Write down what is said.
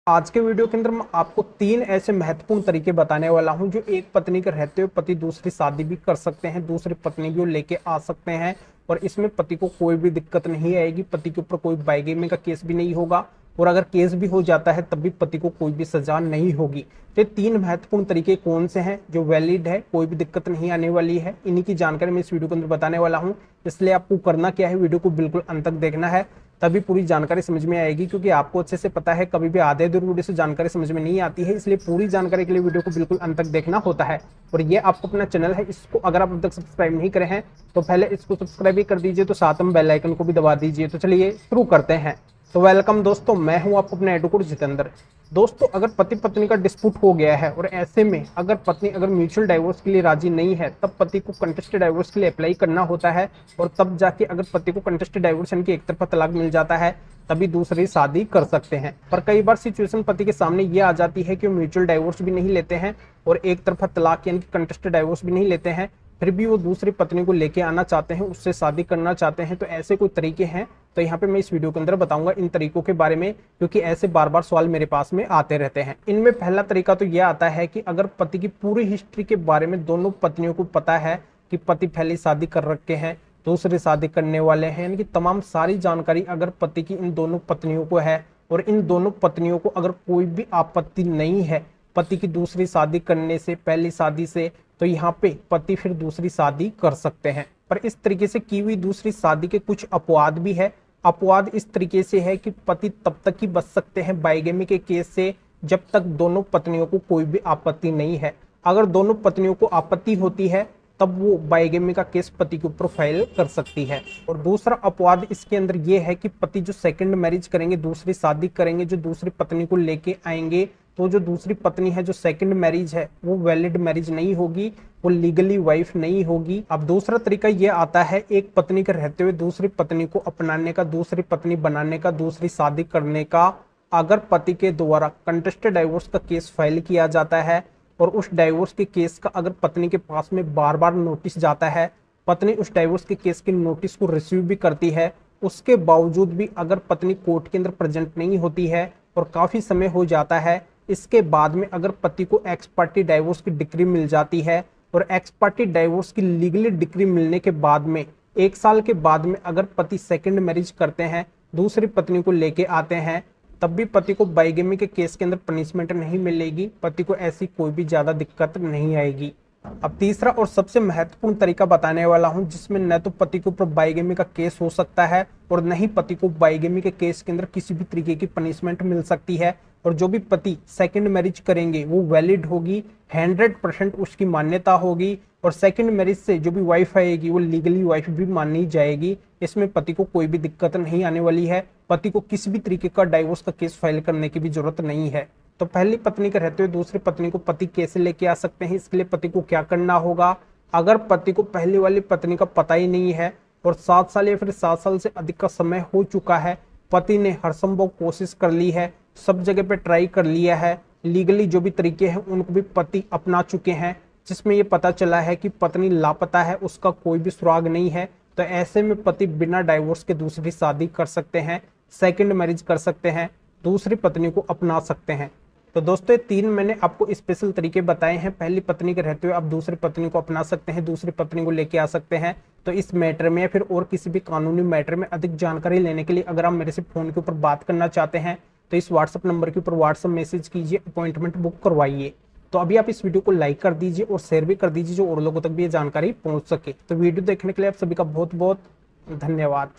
आज के वीडियो के अंदर मैं आपको 3 ऐसे महत्वपूर्ण तरीके बताने वाला हूं जो एक पत्नी के रहते हुए पति दूसरी शादी भी कर सकते हैं, दूसरी पत्नी भी वो लेके आ सकते हैं और इसमें पति को कोई भी दिक्कत नहीं आएगी। पति के ऊपर कोई बाइगेमी का केस भी नहीं होगा और अगर केस भी हो जाता है तब भी पति को कोई भी सजा नहीं होगी। तो 3 महत्वपूर्ण तरीके कौन से हैं जो वैलिड है, कोई भी दिक्कत नहीं आने वाली है, इन्हीं की जानकारी मैं इस वीडियो के अंदर बताने वाला हूं। इसलिए आपको करना क्या है, वीडियो को बिल्कुल अंत तक देखना है, तभी पूरी जानकारी समझ में आएगी। क्योंकि आपको अच्छे से पता है कभी भी आधे अधूरी वीडियो से जानकारी समझ में नहीं आती है, इसलिए पूरी जानकारी के लिए वीडियो को बिल्कुल अंत तक देखना होता है। और ये आपको अपना चैनल है, इसको अगर आप अब तक सब्सक्राइब नहीं करे हैं तो पहले इसको सब्सक्राइब भी कर दीजिए, तो साथ में बेल आइकन को भी दबा दीजिए। तो चलिए शुरू करते हैं। तो वेलकम दोस्तों, मैं हूं आपको अपने एडवोकेट जितेंद्र। दोस्तों, अगर पति पत्नी का डिस्प्यूट हो गया है और ऐसे में अगर पत्नी म्यूचुअल डाइवोर्स के लिए राजी नहीं है तब पति को कंटेस्टेड डाइवोर्स के लिए अप्लाई करना होता है। और तब जाके अगर पति को कंटेस्टेड डाइवोर्स यानी कि एक तरफा तलाक मिल जाता है तभी दूसरी शादी कर सकते हैं। पर कई बार सिचुएशन पति के सामने ये आ जाती है कि वो म्यूचुअल डाइवोर्स भी नहीं लेते हैं और एक तरफा तलाक यानी कि कंटेस्टेड डाइवोर्स भी नहीं लेते हैं, फिर भी वो दूसरी पत्नी को लेके आना चाहते हैं, उससे शादी करना चाहते हैं। तो ऐसे कोई तरीके हैं तो यहाँ पे मैं इस वीडियो के अंदर बताऊंगा इन तरीकों के बारे में, क्योंकि ऐसे बार बार सवाल मेरे पास में आते रहते हैं। इनमें पहला तरीका तो यह आता है कि अगर पति की पूरी हिस्ट्री के बारे में दोनों पत्नियों को पता है कि पति पहले शादी कर रखे हैं, दूसरी शादी करने वाले हैं, यानी कि तमाम सारी जानकारी अगर पति की इन दोनों पत्नियों को है और इन दोनों पत्नियों को अगर कोई भी आपत्ति नहीं है पति की दूसरी शादी करने से, पहली शादी से, तो यहाँ पे पति फिर दूसरी शादी कर सकते हैं। पर इस तरीके से की हुई दूसरी शादी के कुछ अपवाद भी है। अपवाद इस तरीके से है कि पति तब तक ही बच सकते हैं बाइगेमी के केस से जब तक दोनों पत्नियों को कोई भी आपत्ति नहीं है। अगर दोनों पत्नियों को आपत्ति होती है तब वो बाइगेमी का केस पति के ऊपर फाइल कर सकती है। और दूसरा अपवाद इसके अंदर ये है कि पति जो सेकंड मैरिज करेंगे, दूसरी शादी करेंगे, जो दूसरी पत्नी को लेके आएंगे, तो जो दूसरी पत्नी है, जो सेकंड मैरिज है, वो वैलिड मैरिज नहीं होगी, वो लीगली वाइफ नहीं होगी। अब दूसरा तरीका ये आता है एक पत्नी के रहते हुए दूसरी पत्नी को अपनाने का, दूसरी पत्नी बनाने का, दूसरी शादी करने का। अगर पति के द्वारा कंटेस्टेड डाइवोर्स का केस फाइल किया जाता है और उस डाइवोर्स के केस का अगर पत्नी के पास में बार बार नोटिस जाता है, पत्नी उस डाइवोर्स के केस के नोटिस को रिसीव भी करती है, उसके बावजूद भी अगर पत्नी कोर्ट के अंदर प्रेजेंट नहीं होती है और काफी समय हो जाता है, इसके बाद में अगर पति को एक्स पार्टी डाइवोर्स की डिक्री मिल जाती है और एक्स पार्टी डाइवोर्स की लीगली डिक्री मिलने के बाद में 1 साल के बाद में अगर पति सेकंड मैरिज करते हैं, दूसरी पत्नी को लेके आते हैं, तब भी पति को बाइगेमी के केस के अंदर पनिशमेंट नहीं मिलेगी, पति को ऐसी कोई भी ज्यादा दिक्कत नहीं आएगी। अब तीसरा और सबसे महत्वपूर्ण तरीका बताने वाला हूं जिसमें न तो पति के ऊपर बाइगेमी का केस हो सकता है और न ही पति को बाइगेमी के केस के अंदर किसी भी तरीके की पनिशमेंट मिल सकती है। और जो भी पति सेकंड मैरिज करेंगे वो वैलिड होगी, 100% उसकी मान्यता होगी और सेकंड मैरिज से जो भी वाइफ आएगी वो लीगली वाइफ भी मानी जाएगी। इसमें पति को कोई भी दिक्कत नहीं आने वाली है, पति को किसी भी तरीके का डाइवोर्स का केस फाइल करने की भी जरूरत नहीं है। तो पहली पत्नी के रहते हुए दूसरी पत्नी को पति कैसे लेके आ सकते हैं, इसके लिए पति को क्या करना होगा। अगर पति को पहली वाली पत्नी का पता ही नहीं है और 7 साल या फिर 7 साल से अधिक का समय हो चुका है, पति ने हर संभव कोशिश कर ली है, सब जगह पे ट्राई कर लिया है, लीगली जो भी तरीके हैं उनको भी पति अपना चुके हैं, जिसमें ये पता चला है कि पत्नी लापता है, उसका कोई भी सुराग नहीं है, तो ऐसे में पति बिना डाइवोर्स के दूसरी शादी कर सकते हैं, सेकंड मैरिज कर सकते हैं, दूसरी पत्नी को अपना सकते हैं। तो दोस्तों, ये 3 मैंने आपको स्पेशल तरीके बताए हैं। पहली पत्नी के रहते हुए आप दूसरी पत्नी को अपना सकते हैं, दूसरी पत्नी को लेके आ सकते हैं। तो इस मैटर में या फिर और किसी भी कानूनी मैटर में अधिक जानकारी लेने के लिए अगर आप मेरे से फोन के ऊपर बात करना चाहते हैं तो इस व्हाट्सएप नंबर के ऊपर व्हाट्सएप मैसेज कीजिए, अपॉइंटमेंट बुक करवाइए। तो अभी आप इस वीडियो को लाइक कर दीजिए और शेयर भी कर दीजिए जो और लोगों तक भी ये जानकारी पहुंच सके। तो वीडियो देखने के लिए आप सभी का बहुत बहुत धन्यवाद।